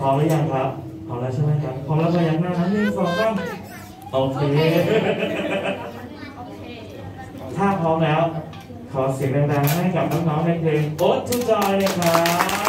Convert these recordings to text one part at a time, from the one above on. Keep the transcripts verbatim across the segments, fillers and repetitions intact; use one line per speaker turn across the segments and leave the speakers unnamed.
ร้อมหรือยังครับพร้อมแล้วใช่ไหมครับพร้อมแล้วพยักหน้านะหนึ่งสองสามโอเคถ้าพร้อมแล้วขอเสียงดังๆให้กับน้องๆในเพลงโอ๊ตทูจอยเลยครับ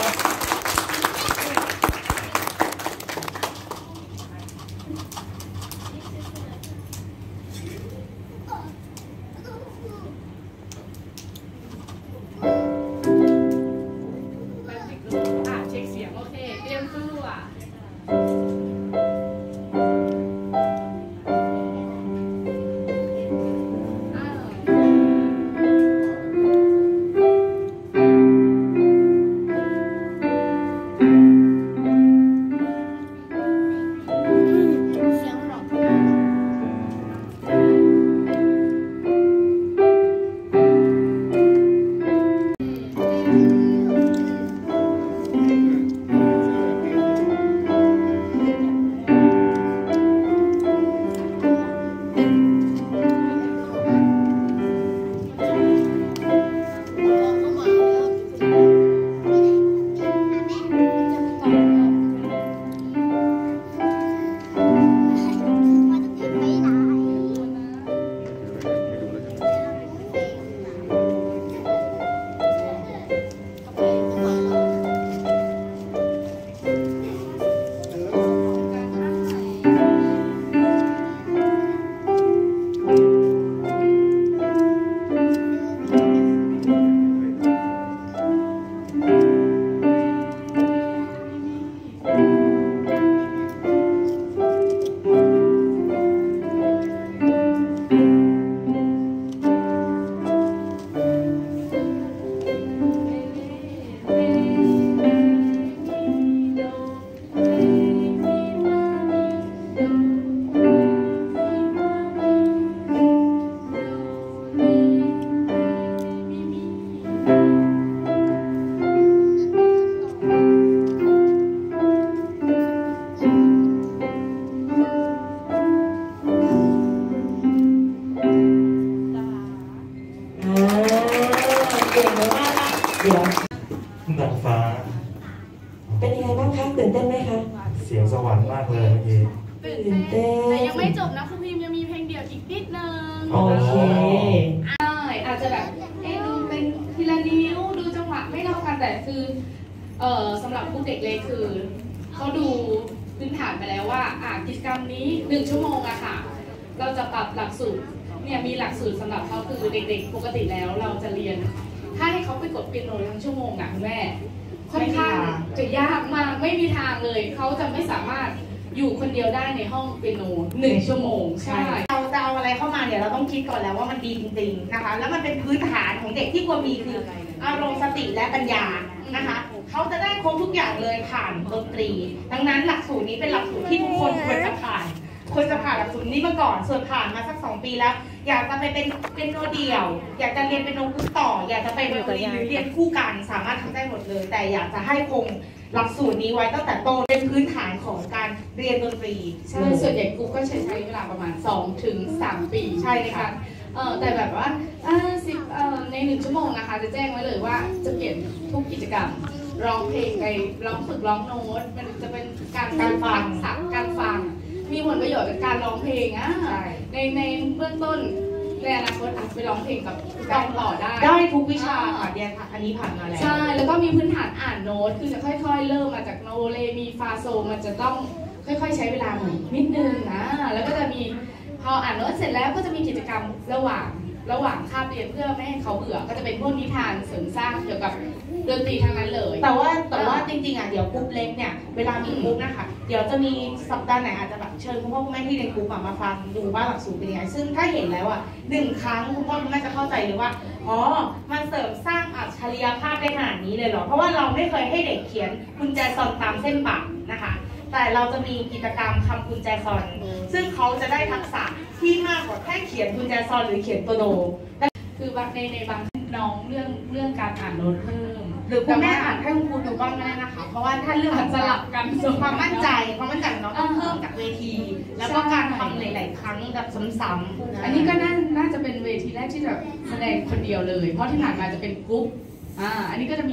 ดังฟ้า
เป็นยังไงบ้างคะตื่นเต้นไหมคะ
เสียงสวรรค์มากเลยเมื่อกี้
ตื่นเต้น
แต่ยังไม่จบนะคุณพิมยังมีเพลงเดี่ยวอีกนิดนึง
โอเค
ใช่อาจจะแบบเอ๊ะดูเป็นทีละนิ้วดูจังหวะไม่เท่ากันแต่คือเอ่อสำหรับผู้เด็กเล็กคือเขาดูพื้นฐานไปแล้วว่าอ่ากิจกรรมนี้หนึ่งชั่วโมงอะค่ะเราจะปรับหลักสูตรเนี่ยมีหลักสูตรสำหรับเขาคือเด็กๆปกติแล้วเราจะเรียนถ้าให้เขาไปกดเปียโนทั้งชั่วโมงอะคุณแม่ค่อนข้างจะยากมากไม่มีทางเลยเขาจะไม่สามารถอยู่คนเดียวได้ในห้องเปียโนหนึ่งชั่วโมงใช่
เราจะเอาอะไรเข้ามาเดี๋ยวเราต้องคิดก่อนแล้วว่ามันดีจริงๆนะคะแล้วมันเป็นพื้นฐานของเด็กที่ควรมีคืออารมณ์สติและปัญญานะคะเขาจะได้ครบทุกอย่างเลยผ่านดนตรีดังนั้นหลักสูตรนี้เป็นหลักสูตรที่ทุกคนควรจะผ่านควรจะผ่านหลักสูตรนี้มาก่อนส่วนผ่านมาสักสองปีแล้วอยากจะไปเป็นเป็นโนเดี่ยวอยากจะเรียนเป็นโนคุต่ออยากจะไปเรียนเรียนคู่กันสามารถทำได้หมดเลยแต่อยากจะให้คงหลักสูตรนี้ไว้ตั้งแต่ต้นเป็นพื้นฐานของการเรียนดนตรี
ใช่ส่วนใหญ่กูก็ใช้ใช้เวลาประมาณ สองถึงสาม ปี
ใช่เลยค่ะ
เออแต่แบบว่าสิบในหนึ่งชั่วโมงนะคะจะแจ้งไว้เลยว่าจะเปลี่ยนทุกกิจกรรมร้องเพลงไปร้องฝึกร้องโน้ตมันจะเป็นการ
การฟัง
สักการฟังมีผลประโยชน์กับการร้องเพลงอ่ะในในเบื้องต้นในอนาคตอาจไปร้องเพลงกับร้องต่อได้
ได้ทุกวิชาค่ะเรียนอันนี้ผ่านมาแล้ว
ใช่แล้วก็มีพื้นฐานอ่านโน้ตคือจะค่อยๆเริ่มมาจากโนเรมีฟาโซมันจะต้องค่อยๆใช้เวลาหน่อยนิดนึงนะแล้วก็จะมีพออ่านโน้ตเสร็จแล้วก็จะมีกิจกรรมระหว่างระหว่างคาบเรียนเพื่อไม่ให้เขาเบื่อก็จะเป็นพวกนิทานเสริมสร้างเกี่ยวกับดนตรีทั้งนั้นเลย
แต่ว่าแต่ว่าจริงๆอ่ะเดี๋ยวกรุ๊ปเล็กเนี่ยเวลามีกรุ๊ปนะคะเดี๋ยวจะมีสัปดาห์ไหนอาจจะแบบเชิญคุณพ่อคุณแม่ที่เรียนกรุ๊ปมาฟังดูว่าหลักสูตรเป็นยังไงซึ่งถ้าเห็นแล้วอ่ะหนึ่งครั้งคุณพ่อคุณแม่จะเข้าใจเลยว่าอ๋อมันเสริมสร้างอัจฉริยภาพได้ขนาดนี้เลยเหรอเพราะว่าเราไม่เคยให้เด็กเขียนกุญแจซอนตามเส้นปากนะคะแต่เราจะมีกิจกรรมคำกุญแจซอนซึ่งเขาจะได้ทักษะที่มากกว่าแค่เขียนกุญแจซอนหรือเขียนตัวโน
คือบางในในบางน้องเรื่องเรื่องการอ่านโน้ตเพิ่ม
หรือคุณแม่อ่านให้คุณครูดูบ้างก็ได้นะคะเพราะว่าถ้าเรื่อง
สลับกัน
ความมั่นใจความมั่นใจของน้องต้องเพิ่มจากเวทีแล้วก็การทำหลายๆครั้งแบบซ้ำ
ๆอันนี้ก็น่าน่าจะเป็นเวทีแรกที่จะแสดงคนเดียวเลยเพราะที่ผ่านมาจะเป็นกรุ๊ปอ่าอันนี้ก็จะมี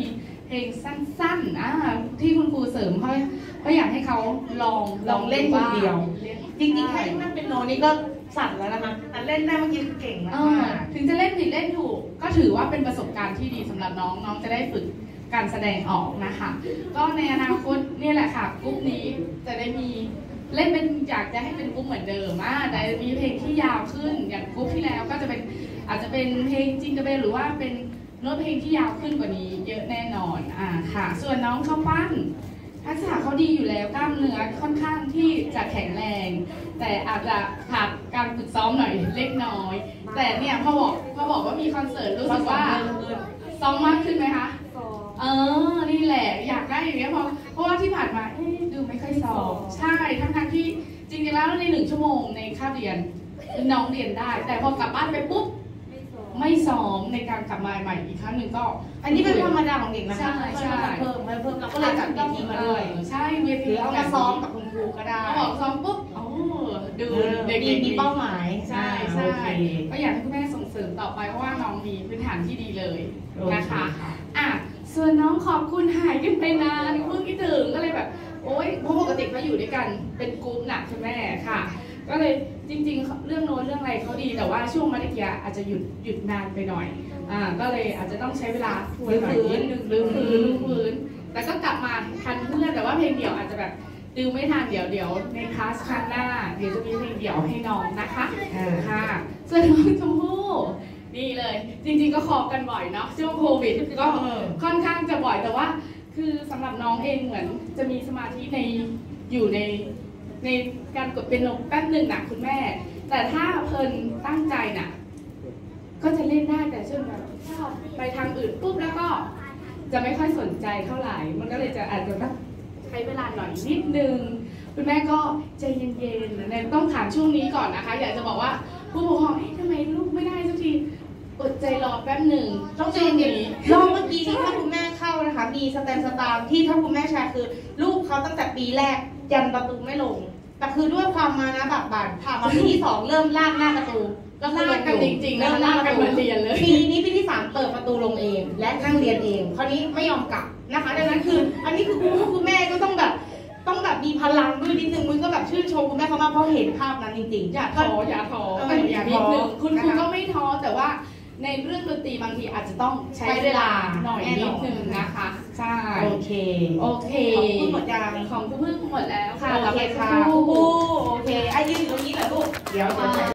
เพลงสั้นๆอ่าที่คุณครูเสริมเขาก็อยากให้เขาลอง
ลองเล่นคนเดียว
ล่น
จริงๆแค่นั่งเป็นโนนี่ก็สั่นแล้วนะคะแต่เล่นได้เมื่อกี้คือเก่งมาก
อ่าถึงจะเล่นผิดเล่นถูกก็ถือว่าเป็นประสบการณ์ที่ดีสำหรับน้องน้องจะได้ฝึกการแสดงออกนะคะ ก็ในอนาคตนี่แหละค่ะกลุ่มนี้จะได้มีเล่นเป็นอยากจะให้เป็นกลุ่มเหมือนเดิมอ่ะแต่มีเพลงที่ยาวขึ้นอย่างกลุ่มที่แล้วก็จะเป็นอาจจะเป็นเพลงจิงกระเบลหรือว่าเป็นโน้ตเพลงที่ยาวขึ้นกว่านี้เยอะแน่นอนอ่าค่ะส่วนน้องข้าวปั้นทักษะเขาดีอยู่แล้วกล้ามเนื้อค่อนข้างที่จะแข็งแรง แต่อาจจะขาดการฝึกซ้อมหน่อยเล็กน้อย แต่เนี่ยพอบอกพอบอกว่ามีคอนเสิร์ตรู้สึกว่าซ้อมมากขึ้นไหมคะเออนี่แหละอยากได้อย่างเงี้ยเพราะเพราะว่าที่ผ่านมาเอ๊ะดูไม่ค่อยซ้อมใช่ทั้งทั้งที่จริงๆแล้วในหนึ่งชั่วโมงในคาบเรียนน้องเรียนได้ แต่พอกลับบ้านไปปุ๊บไม่ซ้อมในการกลับมาใหม่อีกครั้งหนึ่งก็
อันนี้เป็นธรรมดาของเด็กนะคะ
ใช่ใช่
เพิ่มเพิ่มเราก็เลยจัดเวทีมาด้วย
ใช่เว
ห
ที
รือเอามาซ้อมกับคุณครูก็ได้
เขาบอกซ้อมปุ๊บโอ้ดูเด็ก
มีมีเป้าหมาย
ใช่
อ่า
ใช่
โอเค
ก็อยากให้คุณแม่ส่งเสริมต่อไปเพราะว่าน้องมีพื้นฐานที่ดีเลยนะคะอ่ะส่วนน้องขอบคุณหายกันไปนานเพิ่งคิดถึงก็เลยแบบโอ๊ยเพราะปกติเขาอยู่ด้วยกันเป็นกลุ่มหนักคุณแม่ค่ะ ก็เลยจริงๆเรื่องโน้นเรื่องอะไรเขาดีแต่ว่าช่วงมาเกียอาจจะหยุดหยุดนานไปหน่อยอ่าก็เลยอาจจะต้องใช้เวลาฟื้นฟื้นลืมฟื้นลืมฟื้นแต่ก็กลับมาทันเพื่อนแต่ว่าเพลงเดี่ยวอาจจะแบบดูไม่ทันเดี๋ยวเดี๋ยวในคลาสครั้งหน้าเดี๋ยวจะมีเพลงเดี่ยวให้น้องนะคะค่ะส่วนน้องชมพู่นี่เลยจริงๆก็คอกันบ่อยเนาะช่วงโควิดก็ค่อนข้างจะบ่อยแต่ว่าคือสำหรับน้องเองเหมือนจะมีสมาธิในอยู่ในในการกดเป็นโนแป๊บหนึ่งนะคุณแม่แต่ถ้าเพลินตั้งใจน่ะก็จะเล่นได้แต่ช่วงแบบไปทางอื่นปุ๊บแล้วก็จะไม่ค่อยสนใจเท่าไหร่มันก็เลยจะอาจจะต้องใช้เวลาหน่อยนิดนึงคุณแม่ก็ใจเย็นๆนะต้องถามช่วงนี้ก่อนนะคะอยากจะบอกว่าผู้ปกครองเอ๊ะทำไมลูกไม่ได้สักทีอดใจรอแป๊บหนึ่ง
ต้องใจเย็นๆรอบเมื่อกี้นี้ถ้าคุณแม่เข้านะคะมีสแตนสตาร์ที่ถ้าคุณแม่แชร์คือลูกเขาตั้งแต่ปีแรกยันประตูไม่ลงแต่คือด้วยความมานะแบบบาดผ่านมาปีที่สองเริ่มลากหน้าประตูก็คือลงอยู่
จริงๆนะลากกันมาเรียนเลย
ปีนี้ปีที่สามเปิดประตูลงเองและนั่งเรียนเองคราวนี้ไม่ยอมกลับนะคะดังนั้นคืออันนี้คือคุณพ่อคุณแม่ก็ต้องแบบต้องแบบมีพลังด้วยนิดนึงมึงก็แบบชื่นชมคุณแม่เขามากเพราะเห็นภาพนั้นจริงๆ
อย่าท้ออย่าท้อกันอย่านิดนึงคุณครูก็ไม่ท้อแต่ว่าในเรื่องดนตรีบางทีอาจจะต้องใช้เวลาหน่อยนิดนึงนะคะใช่
โอเค
โอเค
ของคุณหมดยัง
ของคุณพึ่งหมดแล้วค่ะ
โอเคค่ะ
ครู
โอเคไอ้ยืนอยู่ตรงนี้เหรอลูกเดี๋ยวจะ